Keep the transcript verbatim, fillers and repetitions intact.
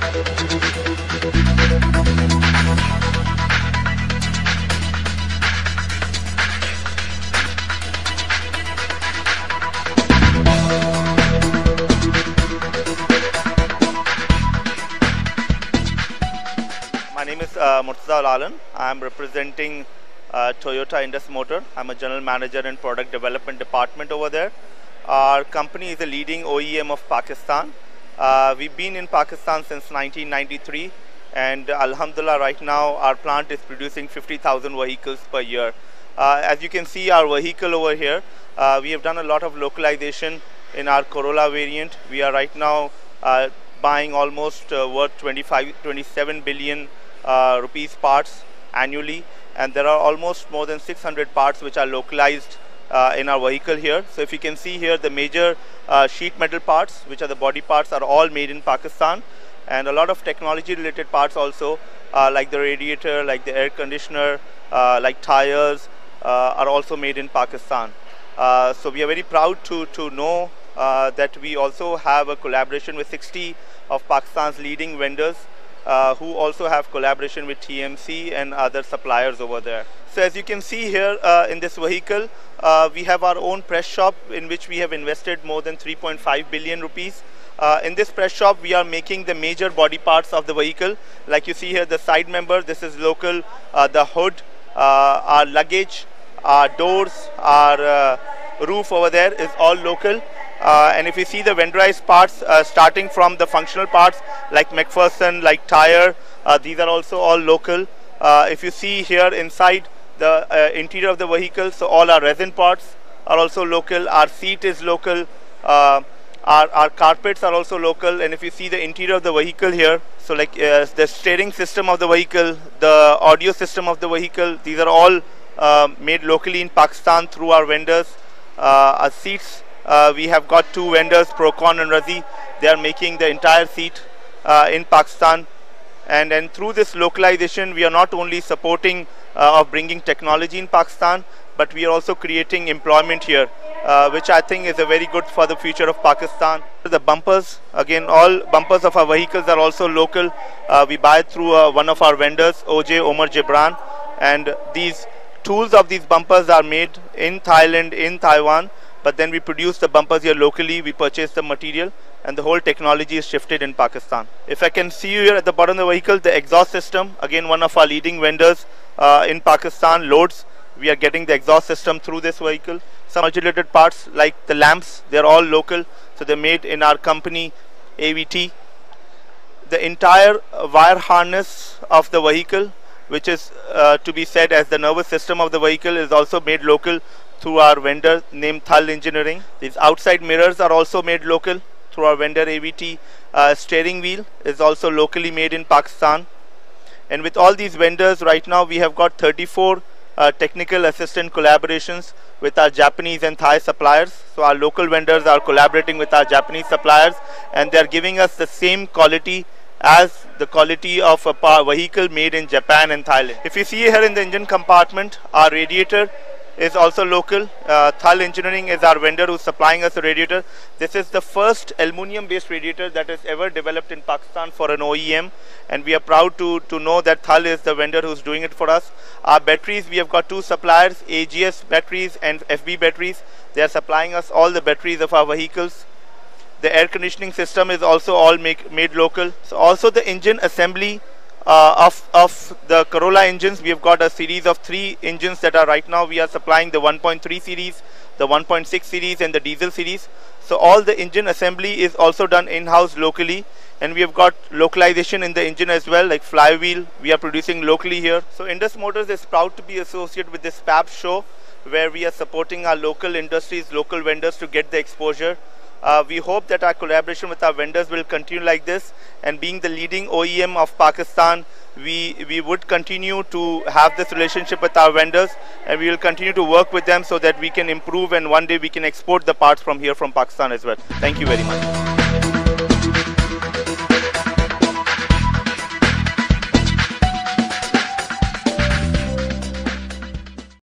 My name is uh, Murtaza Alalan. I am representing uh, Toyota Indus Motor. I'm a general manager in product development department over there. Our company is a leading O E M of Pakistan. Uh, we've been in Pakistan since nineteen ninety-three, and alhamdulillah, right now our plant is producing fifty thousand vehicles per year. Uh, as you can see, our vehicle over here, uh, we have done a lot of localization in our Corolla variant. We are right now uh, buying almost uh, worth twenty-five, twenty-seven billion uh, rupees parts annually, and there are almost more than six hundred parts which are localized uh, in our vehicle here. So if you can see here, the major uh, sheet metal parts, which are the body parts, are all made in Pakistan, and a lot of technology related parts also, uh, like the radiator, like the air conditioner, uh, like tires, uh, are also made in Pakistan. Uh, so we are very proud to, to know uh, that we also have a collaboration with sixty of Pakistan's leading vendors, uh, who also have collaboration with T M C and other suppliers over there. So as you can see here uh, in this vehicle, uh, we have our own press shop in which we have invested more than three point five billion rupees. Uh, in this press shop, we are making the major body parts of the vehicle. Like you see here, the side member, this is local, uh, the hood, uh, our luggage, our doors, our uh, roof over there is all local. Uh, and if you see the vendorized parts, uh, starting from the functional parts like McPherson, like tire, uh, these are also all local. Uh, if you see here inside the uh, interior of the vehicle, so all our resin parts are also local. Our seat is local. Uh, our, our carpets are also local. And if you see the interior of the vehicle here, so like uh, the steering system of the vehicle, the audio system of the vehicle, these are all uh, made locally in Pakistan through our vendors. Uh, our seats, uh, we have got two vendors, Procon and Razi. They are making the entire seat uh, in Pakistan. And then through this localization, we are not only supporting uh, of bringing technology in Pakistan, but we are also creating employment here, uh, which I think is a very good for the future of Pakistan. The bumpers, again, all bumpers of our vehicles are also local. Uh, we buy through uh, one of our vendors, O J Omar Jibran, and these tools of these bumpers are made in Thailand, in Taiwan, but then we produce the bumpers here locally. We purchase the material, and the whole technology is shifted in Pakistan. If I can see you here at the bottom of the vehicle, the exhaust system, again one of our leading vendors uh, in Pakistan, Loads. We are getting the exhaust system through this vehicle. Some related parts like the lamps, they're all local, so they're made in our company A V T. The entire wire harness of the vehicle, which is uh, to be said as the nervous system of the vehicle, is also made local through our vendor named Thal Engineering. These outside mirrors are also made local through our vendor A V T. Uh, steering wheel is also locally made in Pakistan. And with all these vendors, right now we have got thirty-four uh, technical assistant collaborations with our Japanese and Thai suppliers. So our local vendors are collaborating with our Japanese suppliers, and they are giving us the same quality as the quality of a vehicle made in Japan and Thailand. If you see here in the engine compartment, our radiator is also local. Uh, Thal Engineering is our vendor who's supplying us a radiator. This is the first aluminum based radiator that is ever developed in Pakistan for an O E M, and we are proud to, to know that Thal is the vendor who's doing it for us. Our batteries, we have got two suppliers, A G S batteries and F B batteries. They are supplying us all the batteries of our vehicles. The air conditioning system is also all make, made local. So also the engine assembly uh, of, of the Corolla engines, we have got a series of three engines that are right now we are supplying, the one point three series, the one point six series and the diesel series. So all the engine assembly is also done in-house locally, and we have got localization in the engine as well, like flywheel we are producing locally here. So Indus Motors is proud to be associated with this PAPS show, where we are supporting our local industries, local vendors to get the exposure. Uh, we hope that our collaboration with our vendors will continue like this, and being the leading O E M of Pakistan, we, we would continue to have this relationship with our vendors, and we will continue to work with them so that we can improve and one day we can export the parts from here from Pakistan as well. Thank you very much.